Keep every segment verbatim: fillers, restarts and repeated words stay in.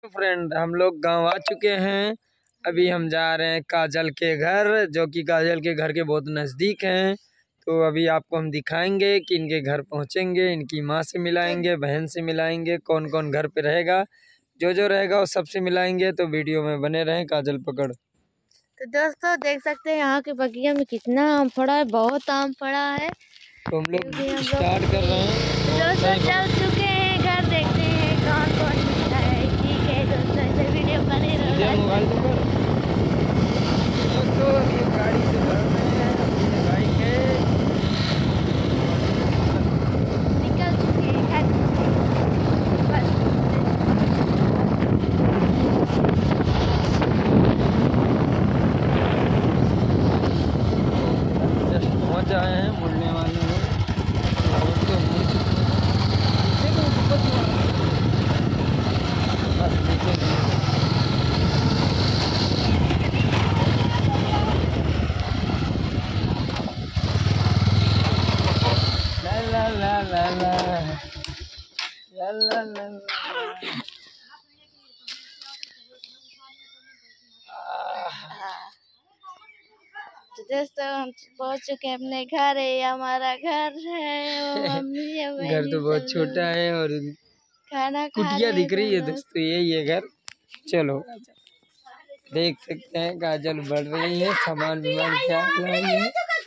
Friend, हम लोग गांव आ चुके हैं। अभी हम जा रहे हैं काजल के घर, जो कि काजल के घर के बहुत नज़दीक हैं। तो अभी आपको हम दिखाएंगे कि इनके घर पहुंचेंगे, इनकी माँ से मिलाएंगे, बहन से मिलाएंगे, कौन कौन घर पे रहेगा, जो जो रहेगा वो सबसे मिलाएंगे। तो वीडियो में बने रहें। काजल पकड़। तो दोस्तों देख सकते हैं यहाँ के बगिया में कितना आम पड़ा है, बहुत आम पड़ा है। तो हम लोग स्टार्ट कर रहे हैं। दोस्तों चल चुके हैं घर, देखते हैं कौन कौन मिलता है। ठीक है दोस्तों, ऐसे वीडियो बने रहेगा। दोस्तों अभी गाड़ी से भर रहे हैं अपने भाई के, निकल चुके हैं घर। जस्ट पहुँच आए हैं, मुड़ने वाले हैं। तो बस नीचे ला ला ला ला ला ला ला ला। तो दोस्तों हम पहुंच चुके हैं अपने घर। है हमारा घर है, वो मम्मी है, घर तो बहुत छोटा है और खाना कुटिया दिख रही है दोस्तों, यही है घर। चलो देख सकते हैं काजल बढ़ रही है, सामान विमान क्या लाई है।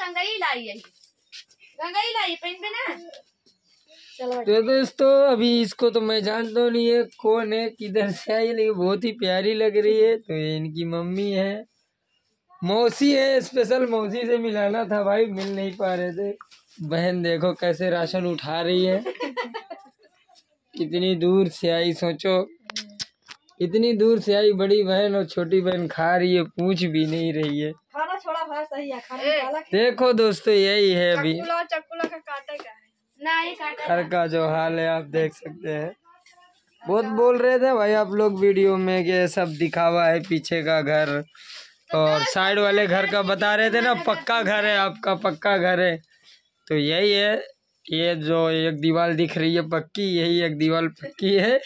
तो दोस्तों अभी इसको तो मैं जानता नहीं है कौन है, किधर से आई, लेकिन बहुत ही प्यारी लग रही है। तो ये इनकी मम्मी है, मौसी है। स्पेशल मौसी से मिलाना था भाई, मिल नहीं पा रहे थे। बहन देखो कैसे राशन उठा रही है, कितनी दूर से आई, सोचो इतनी दूर से आई बड़ी बहन, और छोटी बहन खा रही है, पूछ भी नहीं रही है। खाना छोड़ा भाई, सही है खाना। देखो दोस्तों यही है अभी चक्कुला चक्कुला का काटे का है। नहीं काटे घर का जो हाल है, आप देख सकते हैं। बहुत बोल रहे थे भाई आप लोग वीडियो में कि सब दिखावा है पीछे का घर, और साइड वाले घर का बता रहे थे ना पक्का घर है, आपका पक्का घर है। तो यही है, ये जो एक दीवार दिख रही है पक्की, यही एक दीवार पक्की है,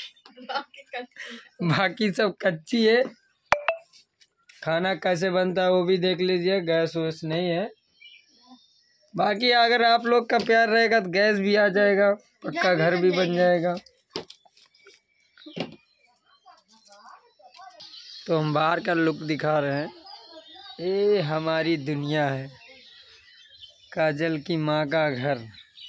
बाकी सब कच्ची है। खाना कैसे बनता है वो भी देख लीजिए, गैस वैस नहीं है। बाकी अगर आप लोग का प्यार रहेगा तो गैस भी आ जाएगा, पक्का घर भी बन जाएगा। तो हम बाहर का लुक दिखा रहे हैं। ये हमारी दुनिया है, काजल की माँ का घर।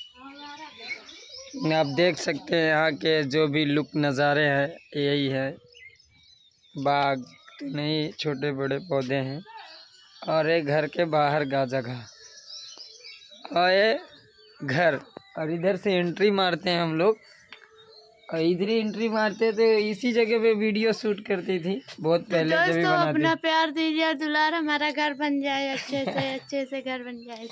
आप देख सकते हैं यहाँ के जो भी लुक नज़ारे हैं, यही है। बाग तो नहीं, छोटे बड़े पौधे हैं, और एक घर के बाहर का जगह, और ये घर, और इधर से एंट्री मारते हैं हम लोग, और इधर ही एंट्री मारते थे। इसी जगह पे वीडियो शूट करती थी बहुत पहले, जब भी बनाती। अपना प्यार दीजिए दुलार, हमारा घर बन जाए अच्छे से, अच्छे से घर बन जाए।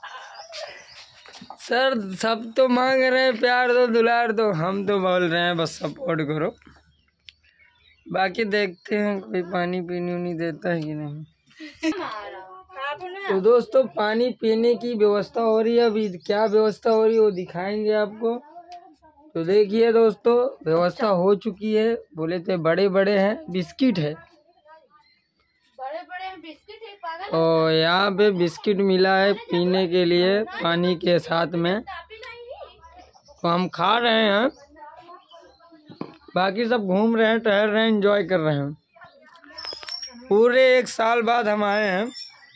सर सब तो मांग रहे हैं प्यार दो दुलार दो, हम तो बोल रहे हैं बस सपोर्ट करो। बाकी देखते हैं कोई पानी पीने नहीं देता है कि नहीं। तो दोस्तों पानी पीने की व्यवस्था हो रही है, अभी क्या व्यवस्था हो रही है वो दिखाएंगे आपको। तो देखिए दोस्तों, व्यवस्था हो चुकी है। बोले थे बड़े बड़े हैं, बिस्किट है, बड़े बड़े बिस्किट है पागल। और यहाँ पे बिस्किट मिला है पीने के लिए पानी के साथ में, तो हम खा रहे हैं। बाकी सब घूम रहे हैं, टहल रहे हैं, एंजॉय कर रहे हैं। पूरे एक साल बाद हम आए हैं।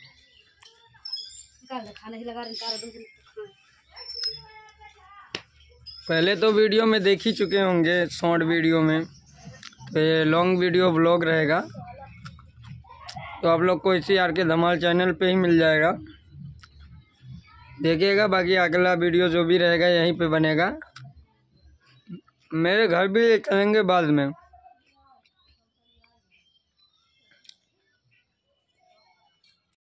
पहले तो वीडियो में देख ही चुके होंगे, शॉर्ट वीडियो में। तो ये लॉन्ग वीडियो ब्लॉग रहेगा, तो आप लोग को इसी आर के धमाल चैनल पे ही मिल जाएगा, देखिएगा। बाकी अगला वीडियो जो भी रहेगा यहीं पे बनेगा। मेरे घर भी चलेंगे बाद में।